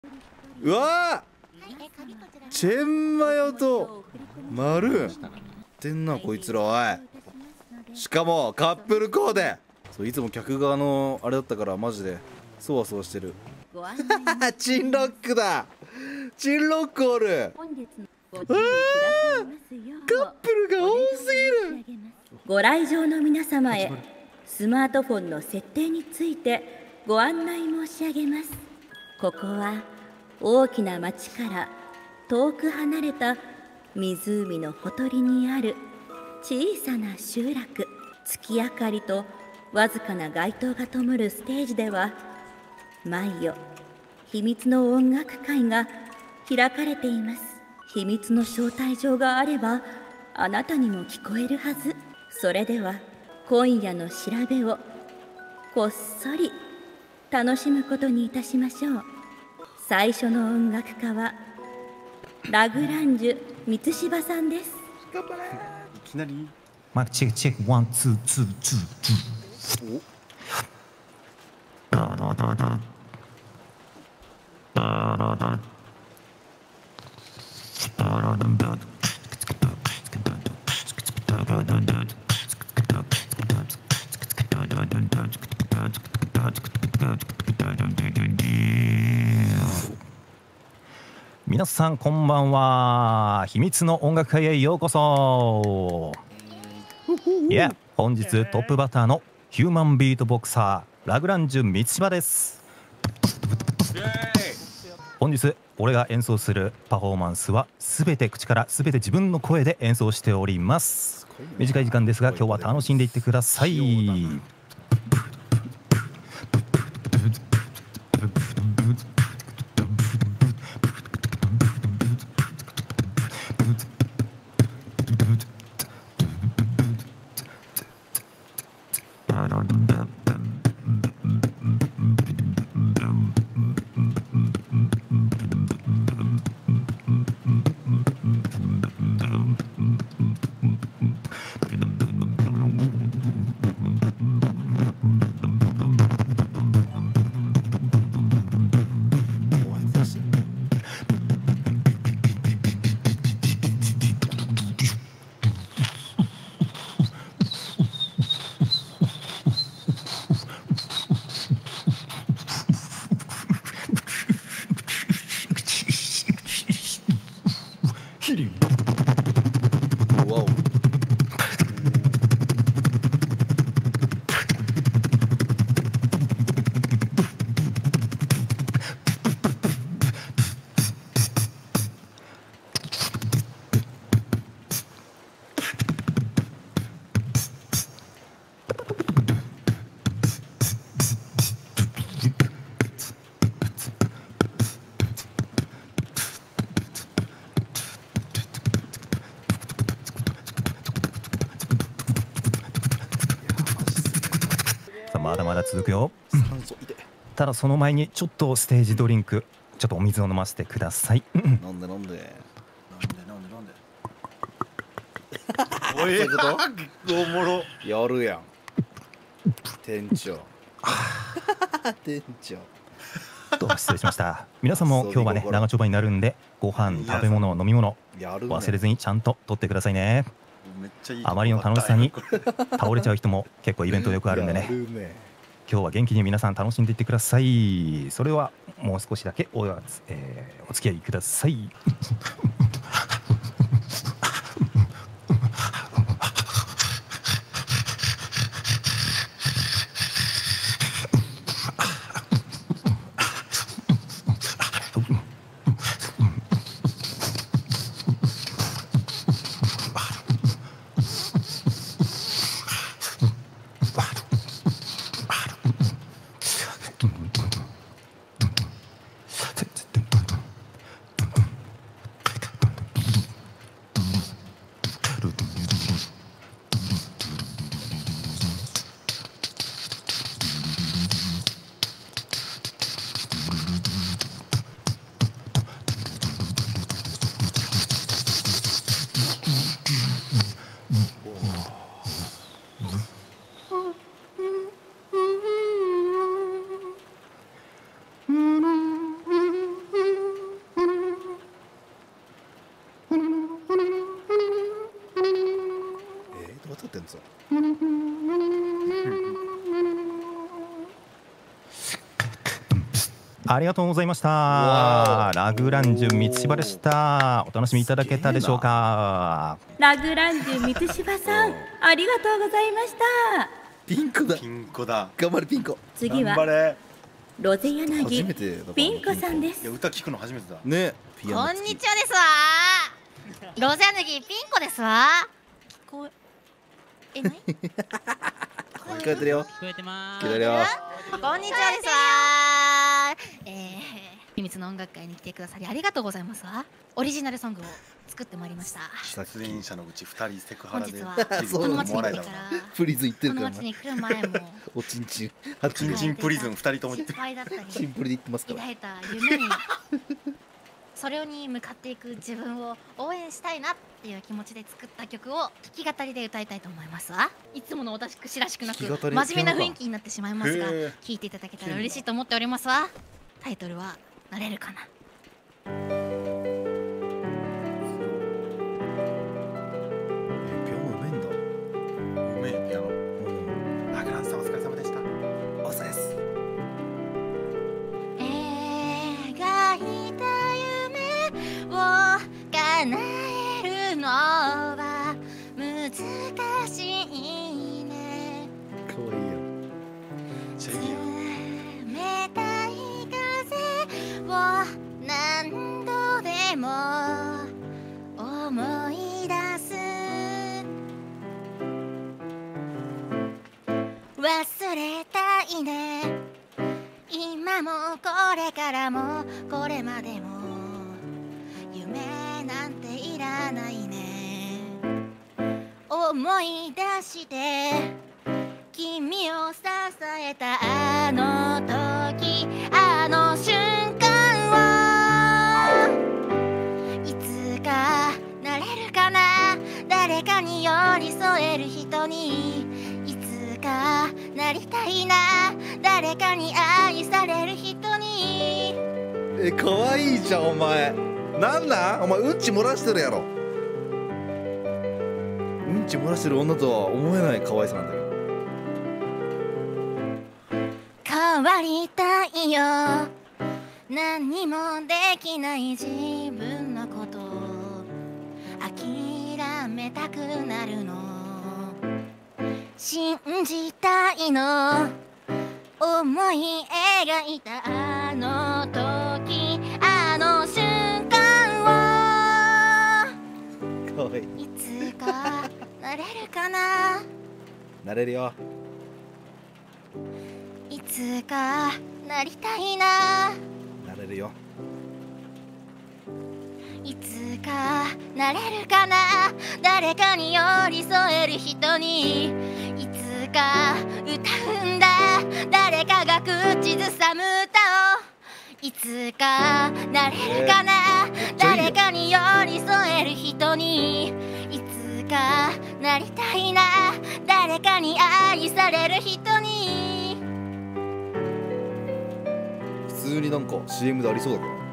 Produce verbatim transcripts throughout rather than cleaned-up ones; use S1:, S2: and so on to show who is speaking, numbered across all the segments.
S1: うわー、チェンマヨとマルーンってんなこいつら。おい、しかもカップルコーデ。そう、いつも客側のあれだったからマジでそわそわしてる。チンロックだ、チンロックおる。あー、カップルが多すぎる。
S2: ご来場の皆様へスマートフォンの設定についてご案内申し上げます。ここは大きな町から遠く離れた湖のほとりにある小さな集落。月明かりとわずかな街灯が灯るステージでは毎夜秘密の音楽会が開かれています。秘密の招待状があればあなたにも聞こえるはず。それでは今夜の調べをこっそり楽しむことにいたしましょう。最初の音楽家はラグランジュ満柴さんです。
S1: 頑張れ。いきなり
S3: マイクチェックチェックワンツーツーツーツー。皆さんこんばんは。秘密の音楽会へようこそ。いや、本日トップバッターのヒューマンビートボクサーラグランジュ満柴です。本日俺が演奏するパフォーマンスは全て口から全て自分の声で演奏しております。短い時間ですが今日は楽しんでいってください。まだまだ続くよ。ただその前にちょっとステージドリンク、ちょっとお水を飲ませてください。
S1: 飲んで飲んで飲んで飲んでおい、そういうことおもろやるやん店長店長
S3: と失礼しました。皆さんも今日はね長丁場になるんでご飯食べ物飲み物忘れずにちゃんと取ってくださいね。あまりの楽しさに倒れちゃう人も結構イベントでよくあるんでね、今日は元気に皆さん楽しんでいってください。それはもう少しだけお,、えー、お付き合いください。
S1: ってんですよ。
S3: ありがとうございました。ラグランジュ三芝でした。お楽しみいただけたでしょうか。
S2: ラグランジュ三芝さん、ありがとうございました。
S1: ピンコだ。
S4: ピンコだ。
S1: 頑張れピンコ。
S2: 次はロゼ柳ピンコさんです。
S4: いや、歌聞くの初めてだ。
S1: ね。
S5: こんにちはですわ。ロゼ柳ピンコですわ。聞こええない？
S1: 聞こえてるよ。
S5: 聞こえてます。
S1: 聞こえてるよ。
S5: こんにちはですわ。えー、秘密の音楽会に来てくださりありがとうございますわ。オリジナルソングを作ってまいりました。
S4: 出演者のうちふたりセクハラで
S5: 本日はこの町に来てから
S1: プリズン行ってるから
S5: この町に来る前も
S1: おちんちん
S4: チンチンプリズンふたりとも言って
S5: 失敗だったり
S1: シンプルで言ってますから。
S5: 抱いた夢にそれに向かっていく自分を応援したいなっていう気持ちで作った曲を弾き語りで歌いたいと思いますわ。いつもの私らしくなく真面目な雰囲気になってしまいますが、聴いていただけたら嬉しいと思っておりますわ。タイトルはなれるかな。
S1: ピアノうめえんだ。
S4: うめえピアノ。ラグランさんお疲れ様でした。
S1: お疲れです。
S5: 描いた夢を叶えるのは難しいね。
S1: かわいいやん。
S5: 冷たい風を何度でも思い出す。忘れたいね。今もこれからもこれまでも夢なんていらないね。思い出して君を支えたあの時あの瞬間をいつかなれるかな。誰かに寄り添える人にいつかなりたいな。誰かに愛される人に。
S1: え、かわいいじゃんお前。なんなんお前うんち漏らしてるやろ。うんち漏らしてる女とは思えない可愛さなんだけど。
S5: 変わりたいよ。何もできない自分のこと諦めたくなるの。信じたいの。思い描いたあの時あの瞬間を
S1: かわいい。
S5: いつかなれるかな。
S1: なれるよ。
S5: いつかなりたいな。
S1: なれるよ。
S5: いつかなれるかな。誰かに寄り添える人にいつか歌うんだ。誰かが口ずさむ歌をいつかなれるかな。誰かに寄り添える人にいつかなりたいな。誰かに愛される人に。
S1: 普通になんか シーエム でありそうだけど。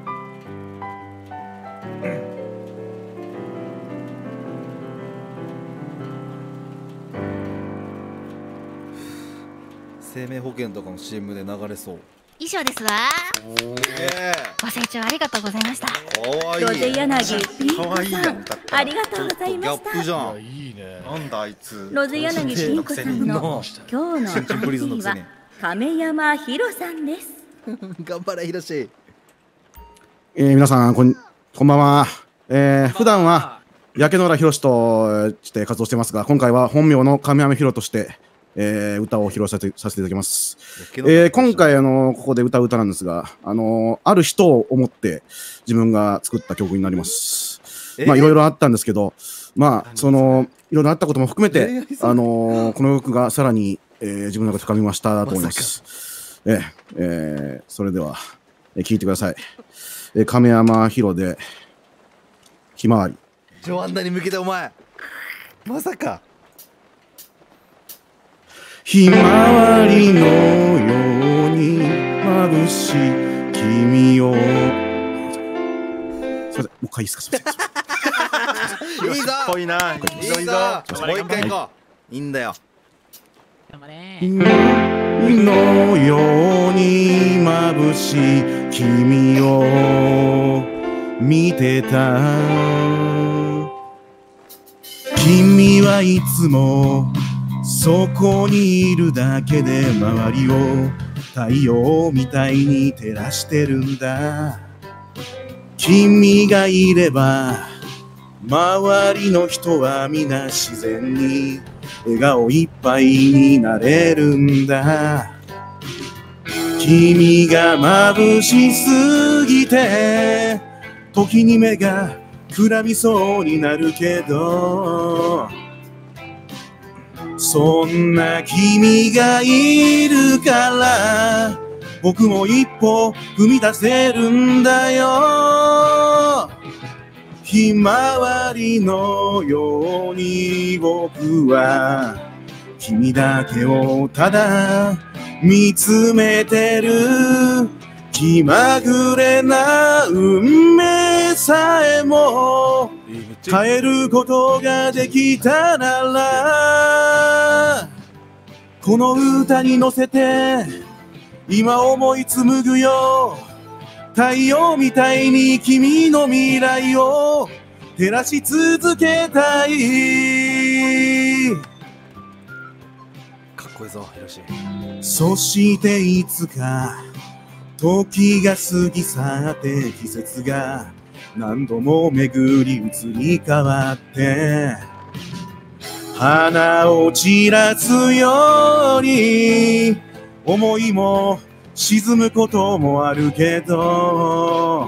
S1: 生命保険とかの シーエム で流れそう。
S5: 以上ですわ。ご清聴ありがとうございました。
S1: かわいい。
S2: ロゼ柳ピンコ
S4: 可愛いや
S2: さん、
S4: ん歌った
S2: ありがとうございま
S1: ギャッ
S2: した。
S1: プじゃん。
S6: いいね。
S4: なんだあいつ。
S2: ロゼ柳ピンコさんの今日の
S1: チンチンプリズンの
S2: エムシー
S1: くせに
S2: は亀山ひろさんです。
S1: 頑張れひろし。
S6: えー、皆さんこんこんばんは。えー、普段は焼け野良ひろしとして活動してますが、今回は本名の亀山ひろとして、えー、歌を披露させてさせていただきます。えー、今回あのここで歌う歌なんですが、あのある人を思って自分が作った曲になります。まあいろいろあったんですけど、まあそのいろいろあったことも含めて、あのこの曲がさらに、えー、自分の中で深みましたと思います。えーえー、それでは、えー、聞いてください。えー、亀山ひろでひまわり。
S1: ジョアンナに向けてお前まさか。
S6: ひまわりのように眩しい君を。すいません、もう一回いいですか。すいません。
S1: いいぞ
S4: ぽいな。いいぞいいぞ。
S1: もう一回行こう。いいんだよ。
S7: 頑張れ。
S6: のように眩しい君を見てた。君はいつもそこにいるだけで周りを太陽みたいに照らしてるんだ。君がいれば周りの人は皆自然に笑顔いっぱいになれるんだ。君が眩しすぎて時に目がくらみそうになるけど、そんな君がいるから僕も一歩踏み出せるんだよ。ひまわりのように僕は君だけをただ見つめてる。気まぐれな運命さえも変えることができたなら、この歌に乗せて今思い紡ぐよ。太陽みたいに君の未来を照らし続けたい。
S1: かっこいいぞヒロシ。
S6: そしていつか時が過ぎ去って季節が何度も巡り移り変わって花を散らすように思いも沈むこともあるけど、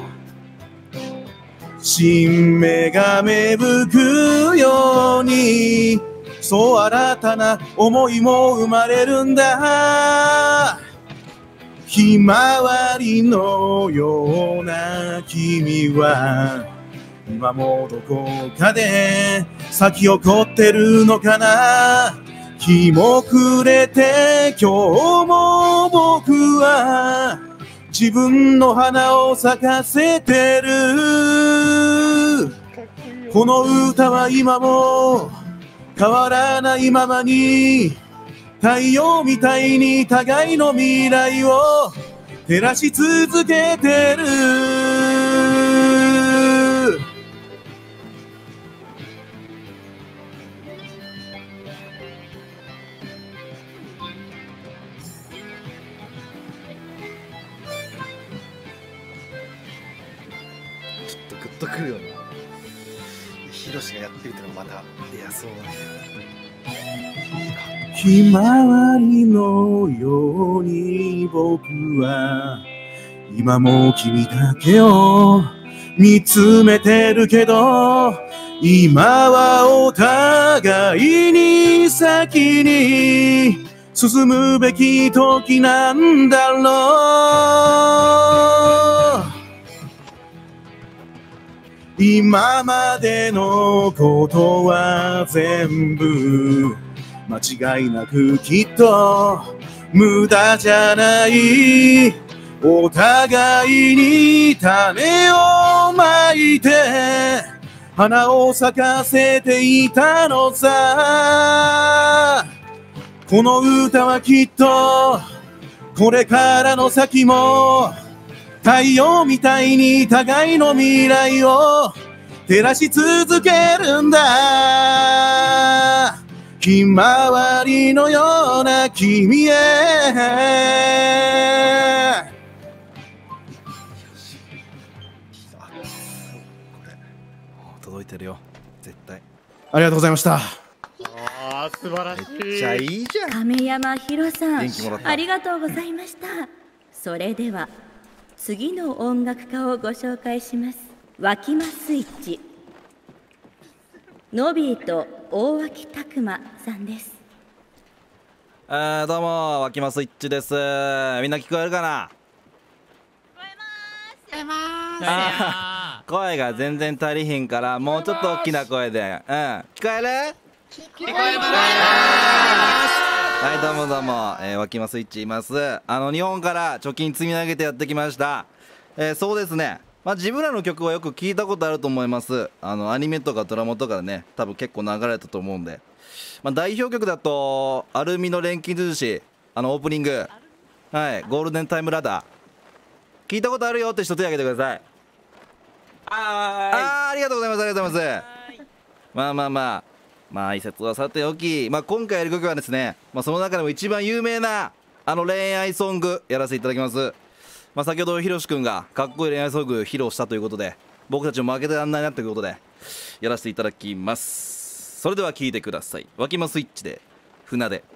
S6: 新芽が芽吹くようにそう新たな思いも生まれるんだ。ひまわりのような君は今もどこかで咲き誇ってるのかな。日も暮れて今日も僕は自分の花を咲かせてる。この歌は今も変わらないままに太陽みたいに互いの未来を照らし続けてる。
S1: ちょっとグッとくるよな。ヒロシがやってるってのもまたいやそうだね。
S6: ひまわりのように僕は今も君だけを見つめてるけど、今はお互いに先に進むべき時なんだろう。今までのことは全部間違いなくきっと無駄じゃない。お互いに種をまいて花を咲かせていたのさ。この歌はきっとこれからの先も太陽みたいに互いの未来を照らし続けるんだ。ひまわりのような君へ。
S1: 届いてるよ絶対。
S6: ありがとうございました。
S4: ああ素晴らしい。
S1: めっちゃいいじゃん。
S2: 亀山ひろさん、
S1: 元気もらった
S2: ありがとうございました。それでは次の音楽家をご紹介します。わきまスイッチノビーと大脇拓磨さんです。
S1: えー、どうもわきまスイッチです。みんな聞こえるかな。
S5: 出ま
S1: あー声が全然足りひんからもうちょっと大きな声で、うん、聞こえる？
S5: 聞こえます。
S1: はいどうもどうも、えー、わきまスイッチいます。あの日本から貯金積み上げてやってきました。えー、そうですねまあ自分らの曲はよく聞いたことあると思います。あのアニメとかドラマとかでね多分結構流れたと思うんで、まあ、代表曲だとアルミの錬金術師、あのオープニング、はい、ゴールデンタイムラダー聞いたことあるよって人手挙げてください。あーありがとうございます、ありがとうございます。まあまあまあまあ挨拶はさておき、まあ、今回やる曲はですね、まあ、その中でも一番有名なあの恋愛ソングやらせていただきます。まあ、先ほどひろしくんがかっこいい恋愛ソング披露したということで、僕たちも負けてらんないなということでやらせていただきます。それでは聴いてください。わきまスイッチで船出。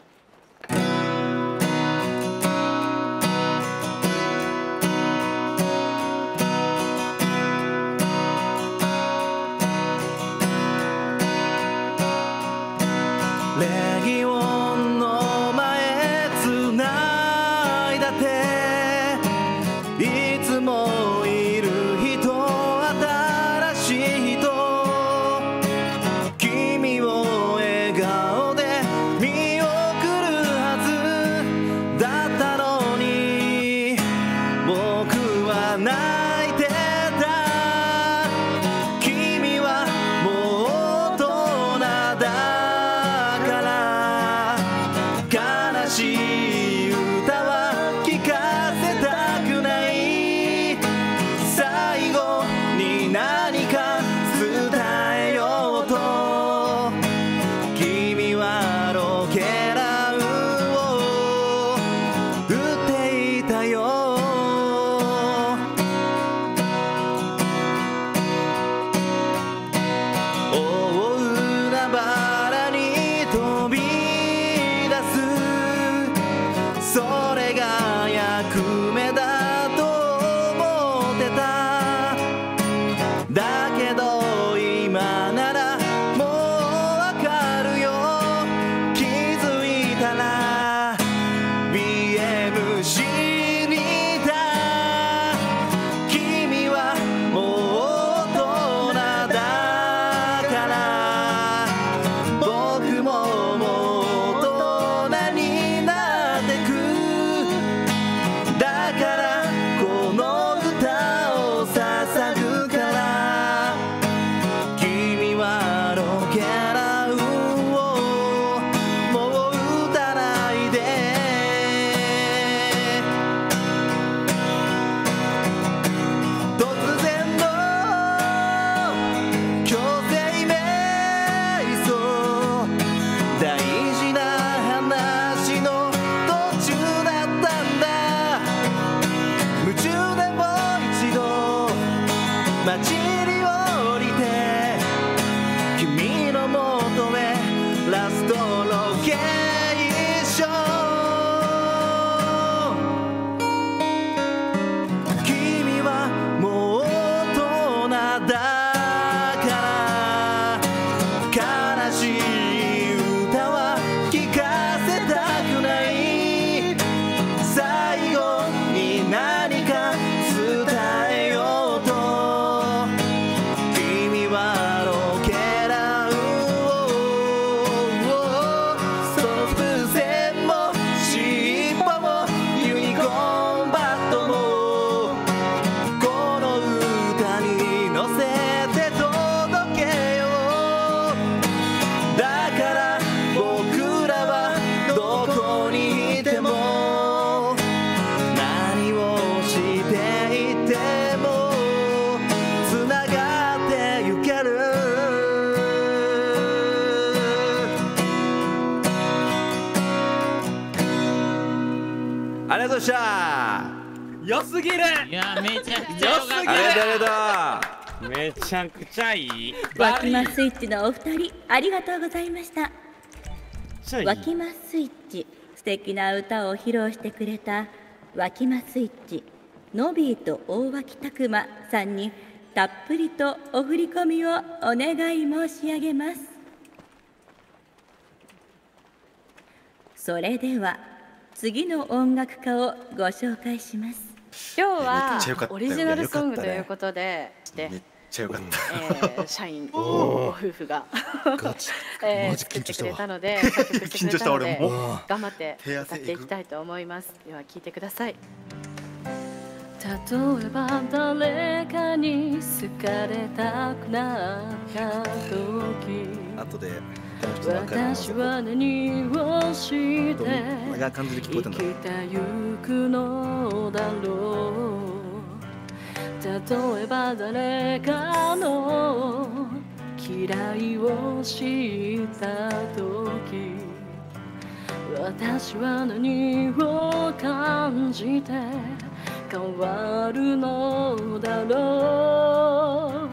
S1: レギオンの前つないだ手、いつもいる人新しい人、君を笑顔で見送るはずだったのに、僕は泣いてた。君はもう大人だから悲しい歌は聞かせたくない。最後に何か伝えようと君はロケランを打っていたよ。大海原に飛び出す、それが役目だと思ってた。だけど今ならもうわかるよ。気づいたら ビーエムシー にいた。君はもう大人だから僕ももう大人になってく。だからこの歌を捧ぐから、君はロケランをもう打たないで。突然の強制瞑想、大事な話の途中だったんだ。夢中でもう一度街に降りて君の元へラストロケーション。君はもう大人だから悲しい歌は聞かせたくない。最後に何か伝えようと君はロケランを、その伏線も尻尾もユニコーンバットもこの歌に乗せて届けよう。だから僕らはどこにいても何をしていてもつながってゆける。ありがとうございました。
S7: 良すぎる。
S8: いやめちゃくちゃ良かっ
S1: ありがとうありがとう。
S7: めちゃくちゃいい。
S2: わきまスイッチのお二人ありがとうございました。
S7: ちゃいい
S2: わきまスイッチ、素敵な歌を披露してくれたわきまスイッチノビーと大脇拓磨さんにたっぷりとお振り込みをお願い申し上げます。それでは次の音楽家をご紹介します。
S9: 今日
S4: めっちゃよかったよ
S9: はオリジナルソング
S4: よかったね
S9: ということで、して
S4: めっちゃよかった。
S9: えー社員ご夫婦がえー
S6: マジ
S9: 作ってくれ
S6: 緊張したわ
S9: たので、作曲してくれたので
S4: 緊張した俺も
S9: 頑張って
S4: 手汗
S9: 歌っていきたいと思います。では聴いてください。
S10: 例えば誰かに好かれたくなった時、
S1: 後で
S10: 私は何をして生きてゆくのだろう。例えば誰かの嫌いをした時、私は何を感じて変わるのだろう。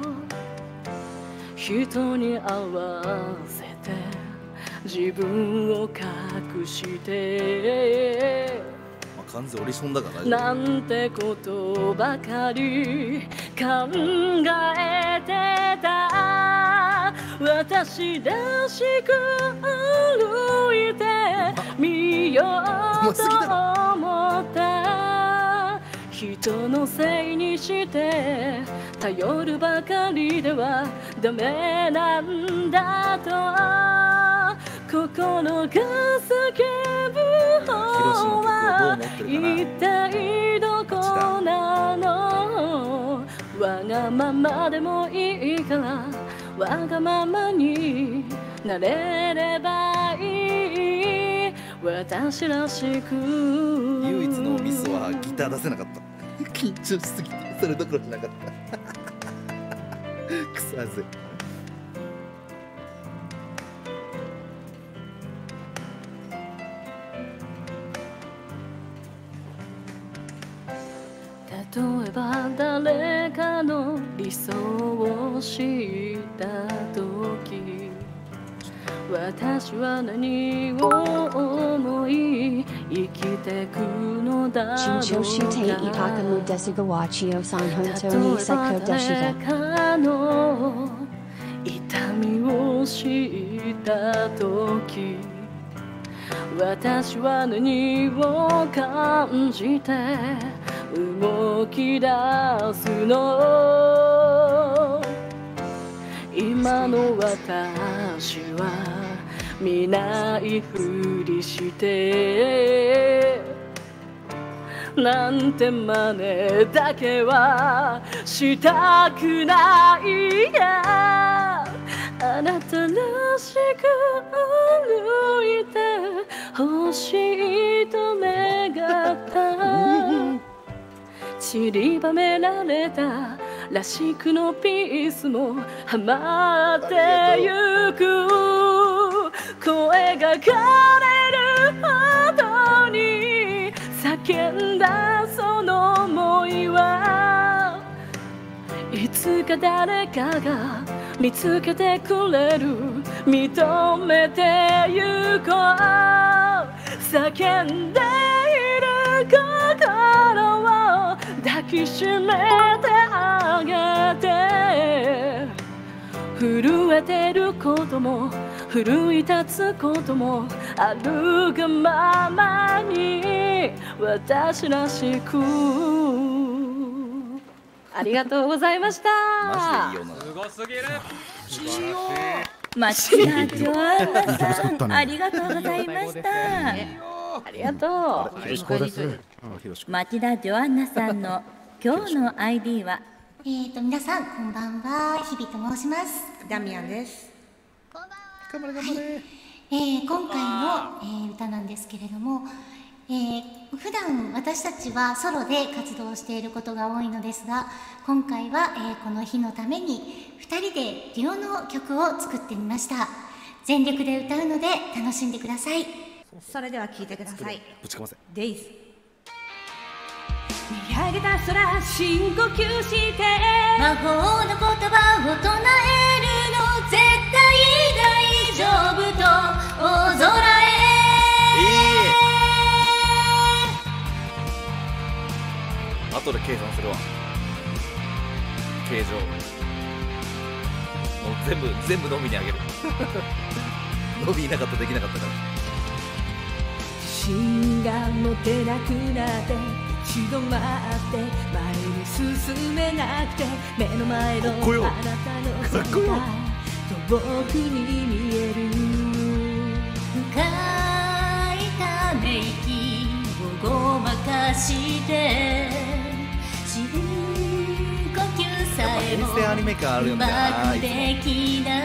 S10: 人に合わせて自分を隠して
S1: 完全オリソンだから
S10: なんてことばかり考えてた。私らしく歩いてみようと思った。人のせいにして頼るばかりではダメなんだと心が叫ぶ方は一体どこなの。わがままでもいいからわがままになれればいい。私らしく。
S1: 唯一のミスはギター出せなかった。緊張しすぎてそれどころじゃなかったくそまずい。
S10: 例えば誰かの理想を知った時、私は何を思い生きてくのだろうか。例えば誰かの痛みを知った時、私は何を感じて動き出すの。今の私は見ないふりしてなんて真似だけはしたくないや。あなたらしく歩いてほしいと願った。散りばめられたらしくのピースもはまってゆく。声が枯れるほどに叫んだその想いはいつか誰かが見つけてくれる。認めてゆこう。叫んでいる心を抱きしめてあげて。震えてることも奮い立つこともあるがままに私らしく。ありがとうございました。
S1: マジでいいよな。
S7: すごすぎる。
S2: 町田ジョアンナさん、ありがとうございました。
S10: ありがとう。
S6: 広志です。
S2: 町田ジョアンナさんの今日の アイディー は。
S11: えーと皆さんこんばんは、日々と申します。ダミアンです。
S1: 頑張れ頑張れ。
S11: はい、えー、今回の、えー、歌なんですけれども、えー、普段私たちはソロで活動していることが多いのですが、今回は、えー、この日のためにふたりでデュオの曲を作ってみました。全力で歌うので楽しんでください。
S12: それでは聴いてください。
S1: ぶちかませ。
S12: デイズ。見上げた空、深呼吸して
S11: 魔法の言葉を唱えるの、絶対大丈夫と大空へ。
S1: いい。後で計算するわ。形状もう全部全部飲みにあげる飲みいなかったできなかったから。
S12: 自信が持てなくなって立ち止まって前に進めなくて、目の前のあなたの姿遠くに見える。
S11: 深いため息をごまかして
S1: 新鮮アニメ感あるよね。
S12: うまくできない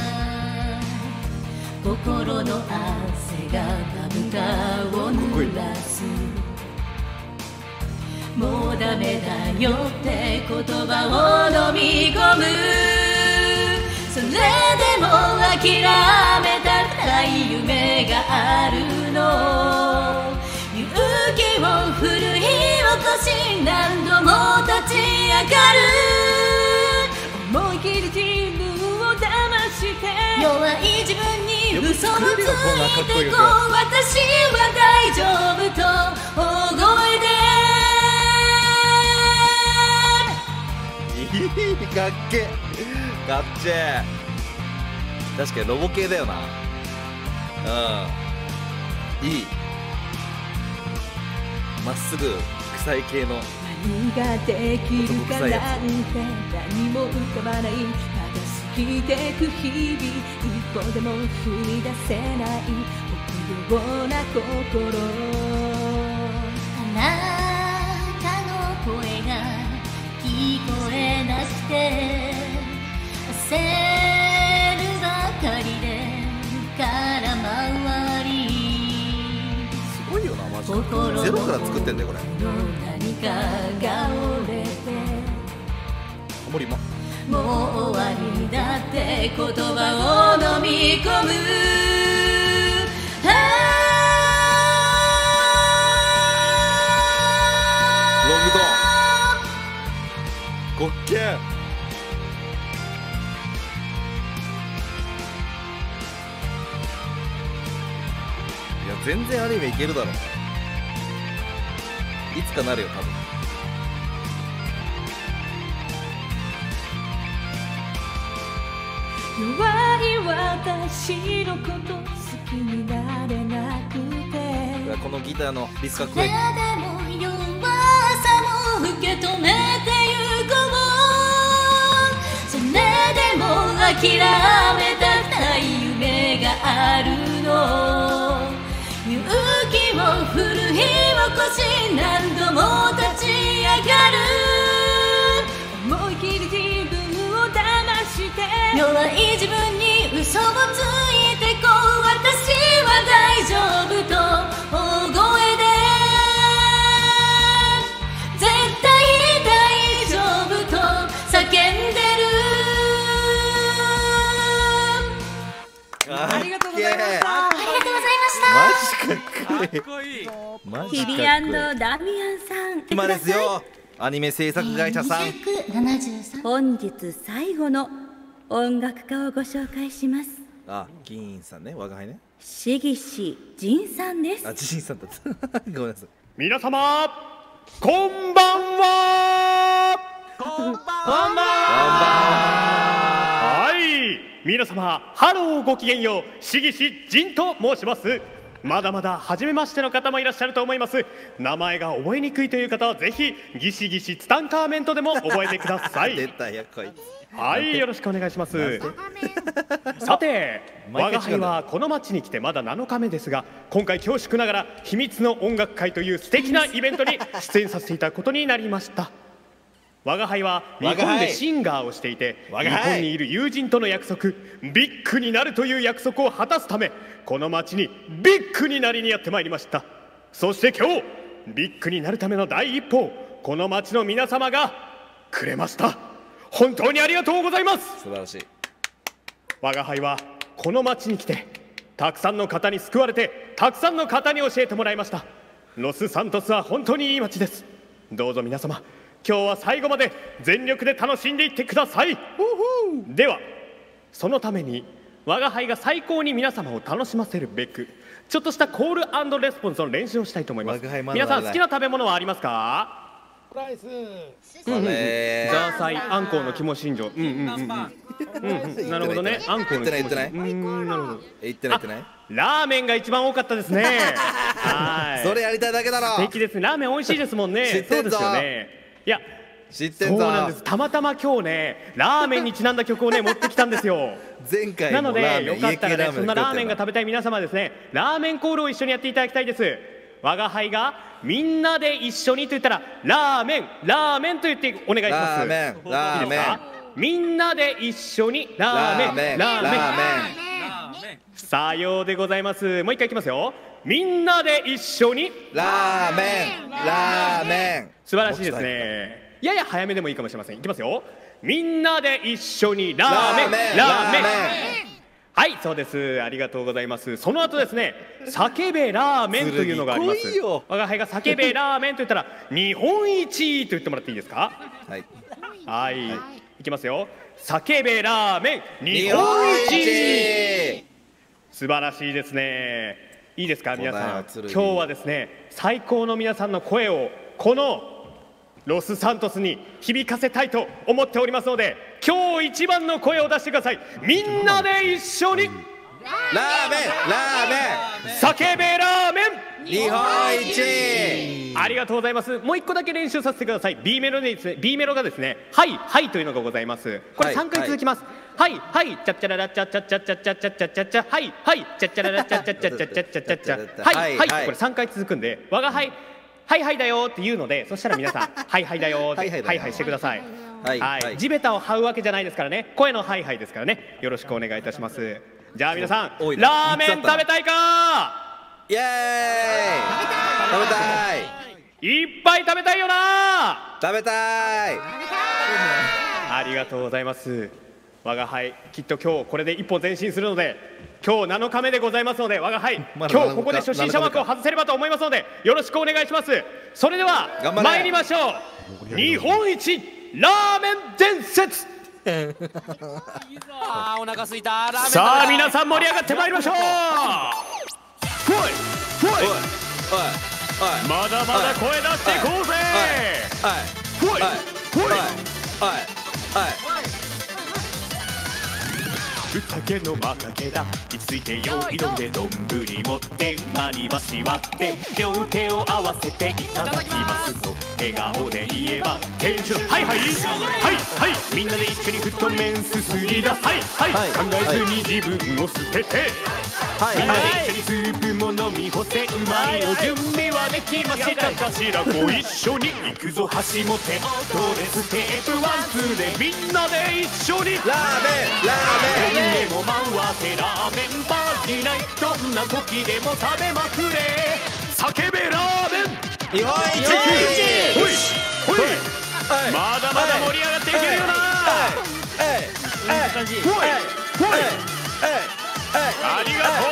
S12: 心の汗がまぶたを濡らすもうダメだよって言葉を飲み込むそれでも諦めたくない夢があるの勇気を振るい起こし何度も立ち上がる思い切り自分を騙して弱い自分に嘘をついてこう私は大丈夫と大声で
S1: かっけかっちぇ確かにロボ系だよな。うんいいまっすぐ臭い系の
S12: 何ができるかなんて何も浮かばないまだ過ぎてく日々一歩でも踏み出せない臆病な心あなたの声が聞こえなくて焦るばかりで空回り
S1: すごいよなマジでゼロから作ってんだよこれ。
S12: 何かが折れて
S1: 森も
S12: もう終わりだって言葉を飲み込む
S1: ロングドンごっけんいや全然アニメいけるだろいつかなるよ多分。
S12: 弱い私のこと好きになれなくて
S1: このギターのリスかっこいい。
S12: それでも弱さも受け止めてゆこうそれでも諦めたくない夢があるの勇気を振るい起こし何度も立ち上がる思い切り自分を騙して弱い自分に嘘をついてこう私は大丈夫と大声で絶対大丈夫と叫んでる
S1: あ
S12: りがとうございました
S1: あ
S12: りがとうございました
S1: マジかっこいいマジかっこいい。
S2: 日比ダミアンさん
S1: 今ですよアニメ制作会社さん、
S11: にひゃくななじゅうさん
S2: 本日最後の音楽家をご紹介します。
S1: あ議員さんね我が輩ね
S2: しぎし仁さんです。
S1: あ議員さんだったごめんなさい。
S13: 皆様こんばんは
S7: こんばんは
S13: はい皆様ハローごきげんようしぎし仁と申します。まだまだ初めましての方もいらっしゃると思います。名前が覚えにくいという方はぜひギシギシツタンカーメントでも覚えてください
S1: 出たやこいつ
S13: はいよろしくお願いします。さて我が輩はこの町に来てまだなのかめですが今回恐縮ながら秘密の音楽会という素敵なイベントに出演させていただくことになりました。我が輩は日本でシンガーをしていて日本にいる友人との約束ビッグになるという約束を果たすためこの町にビッグになりにやってまいりました。そして今日ビッグになるための第一歩をこの町の皆様がくれました。本当にありがとうございます。
S1: 素晴らしい。
S13: 我が輩はこの町に来てたくさんの方に救われてたくさんの方に教えてもらいました。ロスサントスは本当にいい町です。どうぞ皆様今日は最後まで全力で楽しんでいってください。ではそのために我が輩が最高に皆様を楽しませるべくちょっとしたコール&レスポンスの練習をしたいと思います。皆さん好きな食べ物はありますか？
S7: ライス
S13: うんうんうん、ザーサイあんこうの肝心情。うんうんうんうんうんなるほどね。あんこうの肝心情。うんなるほど。
S1: 言ってない言ってない。
S13: ラーメンが一番多かったですね。はい。
S1: それやりたいだけだろ。
S13: 素敵ですね。ラーメン美味しいですもんね。
S1: 知ってんぞ。
S13: そうですよね。いや
S1: 知ってんぞ。
S13: そうなんです。たまたま今日ねラーメンにちなんだ曲をね持ってきたんですよ。
S1: 前回
S13: なの
S1: もラーメン
S13: でよかったらねそんなラーメンが
S1: 食
S13: 食べたい皆様はですねラーメンコールを一緒にやっていただきたいです。我が輩がみんなで一緒にと言ったらラーメンラーメンと言ってお願いします。
S1: ラーメンラーメン
S13: みんなで一緒にラーメンラーメンさようでございます。もう一回いきますよ。みんなで一緒に
S1: ラーメンラーメン。
S13: 素晴らしいですね。やや早めでもいいかもしれません。いきますよ。みんなで一緒にラーメンラーメン。はい、そうです。ありがとうございます。その後ですね、叫べラーメンというのがあります。我が輩が叫べラーメンと言ったら日本一と言ってもらっていいですか。はいはい、はい、いきますよ。叫べラーメン日本一。素晴らしいですね。いいですか皆さん、今日はですね最高の皆さんの声をこのロスサントスに響かせたいと思っておりますので、今日一番の声を出してください。みんなで一緒にラーメンラーメン叫べラーメン日本一。ありがとうございます。もう一個だけ練習させてください。 B メロでですね、 B メロがですねはいはいというのがございます。これさんかい続きます。はいはいチャッチャララチャチャチャチャチャチャチャチャチャはいはいチャッチャララチャチャチャチャチャチャチャチャはいはい。これさんかい続くんで、我が輩はいはいだよって言うので、そしたら皆さんはいはいだよってはいはいしてください。はい、地べたを這うわけじゃないですからね、声のはいはいですからね、よろしくお願いいたします。じゃあ皆さんラーメン食べたいか。イエーイ食べたい。いっぱい食べたいよな。食べたい。ありがとうございます。我が輩きっと今日これで一歩前進するので、今日なのかめでございますので、我が輩今日ここで初心者枠を外せればと思いますので、よろしくお願いします。それでは参りましょう。日本一ラーメン伝説。
S14: あーお腹すいた。ラーメン
S13: さあ皆さん盛り上がってまいりましょう。ほいほいまだまだ声出していこうぜ。ほいほい宴のまかけだ。いついてよいのでどんぶり持って割り箸割って両手を合わせていただきますと笑顔で言えば店主はいはいはいはいみんなで一緒に太麺すすりだ。はいはい考えずに自分を捨ててみんなで一緒にスープも飲み干せ。うまいお準備はできましたかしら。ご一緒に行くぞ橋本ドレステープワンツーでみんなで一緒にラーメンラーメンでも回せラーメンバージない。どんな時でも食べまくれ。叫べラーメン日本一。ほいほいまだまだ盛り上がっていけるよな。ほいほいありがと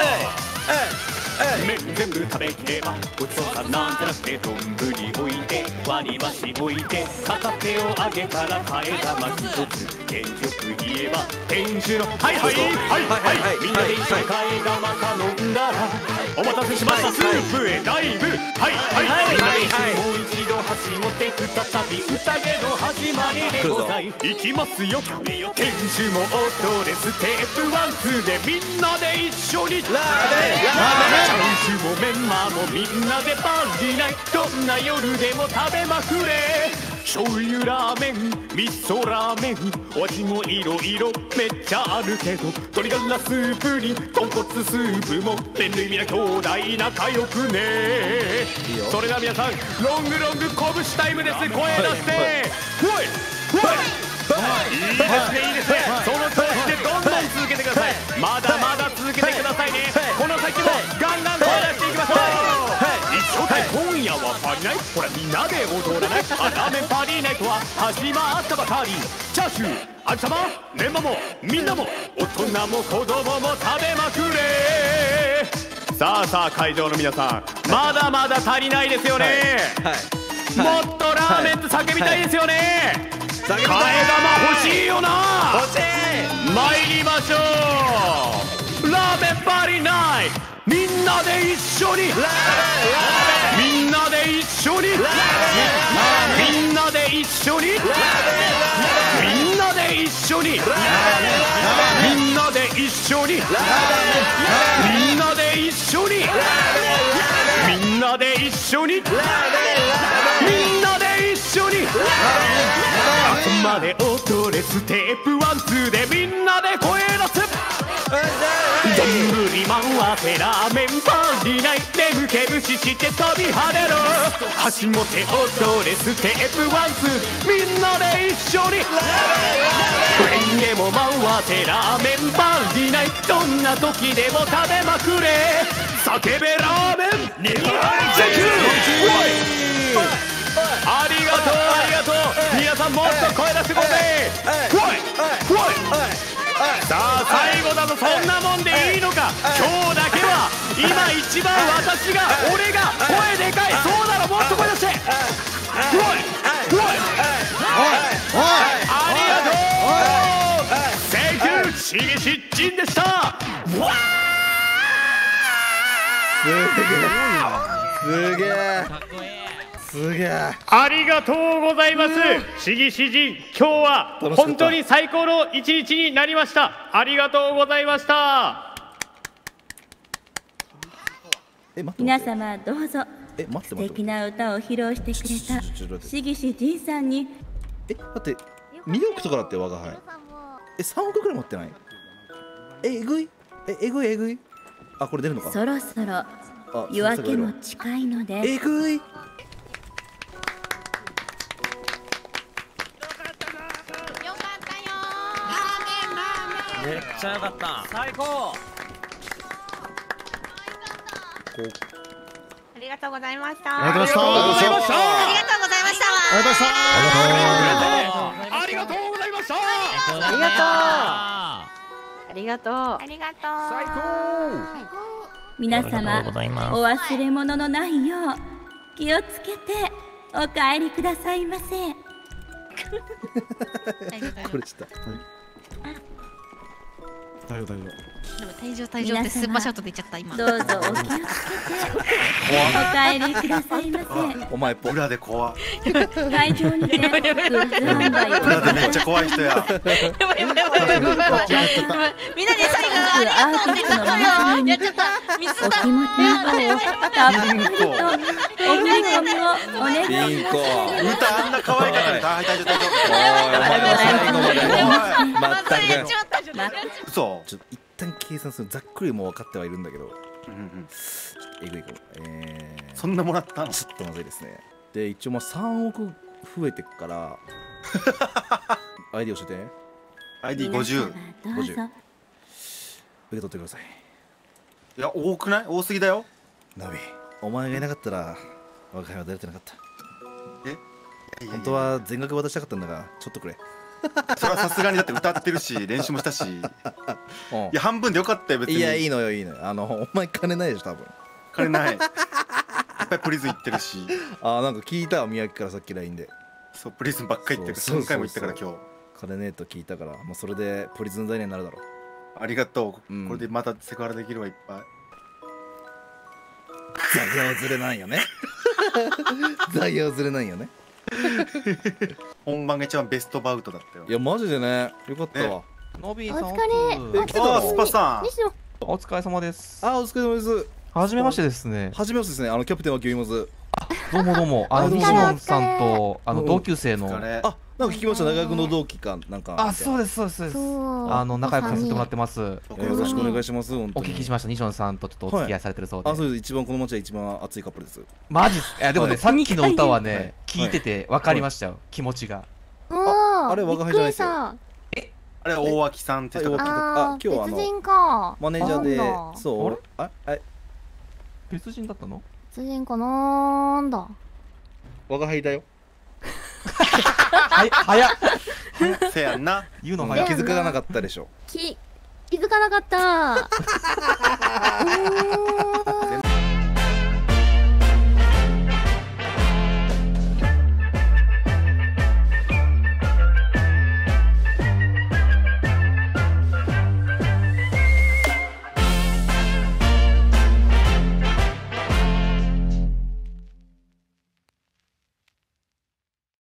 S13: う。麺全部食べきればごちそうさんなんてなくてどんぶり置いて割り箸置いて片手を上げたら替え玉一つ。原曲言えば店主のはいはいはいはいみんなで一緒に替え玉頼んだらお待たせしましたスープへダイブ。はいはいはいもう一度橋本再び宴の始まりでございいきますよ。店主も踊れステップワンツーでみんなで一緒にラーメンラーメンチャンスもメンマもみんなでパーティーナイト。どんな夜でも食べまくれ。醤油ラーメン味噌ラーメンお味もいろいろめっちゃあるけど鶏ガラスープに豚骨スープも麺類皆兄弟仲良くね。それでは皆さんロングロング拳タイムです。声出してほいほいいいですねいいですね。その調子でどんどん続けてください。まだまだ続けてくださいね。この先もガンガン声出していきましょう。一緒で今夜はパリナイト。ほらみんなで踊らないあラーメンパリーナイトは始まったばかり。チャーシューあきさまメンマもみんなも大人も子供も食べまくれ。さあさあ会場の皆さんまだまだ足りないですよね。もっとラーメンと叫びたいですよね。替え玉欲しいよな。欲しい。参りましょう。ラーメンパーリーナイトみんなで一緒にみんなで一緒にみんなで一緒にみんなで一緒にみんなで一緒にみんなで一緒にみんなで一緒にみんなで一緒に朝まで踊れステップワンツーでみんなで声出す。 丼マンはテラーメンパーリない眠気無視して飛び跳ねろ足も手踊れステップワンツーみんなで一緒にレンゲもマンはテラーメンパーリないどんな時でも食べまくれ叫べラーメン日本ありがとうありがとう皆さんもっと声出してこうぜさあ最後だぞそんなもんでいいのか今日だけは今一番私が俺が声でかいそうだろもっと声出してありがとうセンキューしげしっちんでしたわ
S1: すげえすげえ
S13: ありがとうございますしぎしじ今日は本当に最高の一日になりましたありがとうございました
S2: 皆様どうぞ素敵な歌を披露してくれたしぎしじんさんに
S1: え待ってにおくとかだって我が輩えさんおくくらい持ってないええぐいええぐいえぐいあこれ出るのか
S2: そろそろ夜明けも近いので
S1: えぐい
S7: めっちゃ良かった最高
S5: ありがとうございました
S6: ありがとうございました
S5: ありがとうございました
S13: ありがとうございました
S9: ありがとうありがとう
S5: ありがとう
S13: 最高
S2: 皆様お忘れ物のないよう気をつけてお帰りくださいませ
S1: これちょっと
S6: 大丈夫大丈夫
S5: でも退場退場ってスーパーショットで言っちゃった今
S2: どうぞお気をつけてお帰りくださいませ
S1: お前
S4: 裏で怖
S2: 会場にてグッズ販売を
S4: 裏でめっちゃ怖い人や
S5: みんなで最後ありがとうって言ったよやっちゃった水だ
S2: お気持ちの方をたっぷりとお振り込みをお願いします
S4: 歌あんな可愛かったね大丈夫大丈
S1: 夫嘘ちょっと一旦計算するざっくりもう分かってはいるんだけどえぐいかもえー
S4: そんなもらったの
S1: ちょっとまずいですねで一応まあさんおく増えてくからアイディ教えて
S4: アイディーごじゅう
S1: ごじゅう受け取ってください
S4: いや多くない多すぎだよ
S1: ナビお前がいなかったら我が輩は出れてなかった
S4: え
S1: 本当は全額渡したかったんだがちょっとくれ
S4: それはさすがにだって歌ってるし練習もしたしいや半分でよかったよ別に
S1: いやいいのよいいのよあのお前金ないでしょ多分
S4: 金ないいっぱいプリズン行ってるし
S1: あなんか聞いたわ宮城からさっき ライン で
S4: そうプリズンばっかり行ってるさんかいも行ったから今日
S1: 金ねえと聞いたからもうそれでプリズン代になるだろう
S4: ありがとう、うん、これでまたセクハラできるわいっぱい
S1: 座標ずれないよね座標ずれないよね
S4: 本番が一番ベストバウトだったよ
S1: いやマジでねよかったわ
S14: ノビーさん
S11: お疲れ
S1: え来てたの
S4: スパさん
S14: お疲れ様です
S1: あお疲れ様です
S14: はじめましてですね
S1: はじめましてですねあのキャプテンはキュイモズ
S14: どうもどうもあの西野さんとあの同級生の
S1: あなんか聞きました大学の同期かなんか
S14: あそうですそうですそうですあの仲良くさせてもらってますよ
S1: ろしくお願いします
S14: お聞きしました西野さんとちょっとお付き合いされてるそうで
S1: あそうです一番この町は一番熱いカップルです
S14: マジっすいやでもねさっきの歌はね聞いてて分かりましたよ気持ちが
S1: あれ我が輩じゃないですよ
S4: えあれ大脇さんって人
S11: が
S1: あ今日はあのマネージャーでそうああ
S14: 別人だったの
S11: 別人かなんだ
S1: 我が輩だよ
S14: は早っ
S4: せやんな
S14: 言うの
S1: 早気づかなかったでしょ
S11: き気づかなかった